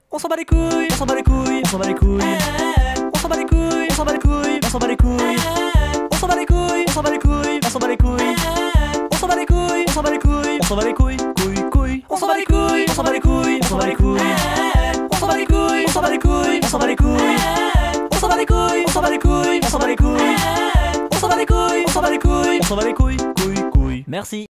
On s'en bat les couilles, on s'en bat les couilles, on s'en bat les couilles. On s'en bat les couilles, on s'en bat les couilles, on s'en bat les couilles. On s'en bat les couilles, on s'en bat les couilles, on s'en bat les couilles. On s'en bat les couilles, on s'en bat les couilles, on s'en bat les couilles, couilles, couilles. On s'en bat les couilles, on s'en bat les couilles, on s'en bat les couilles. On s'en bat les couilles, on s'en bat les couilles, on s'en bat les couilles. On s'en bat les couilles, on s'en bat les couilles, on s'en bat les couilles. On s'en bat les couilles, on s'en bat les couilles, on s'en bat les couilles, couilles, couilles. Merci.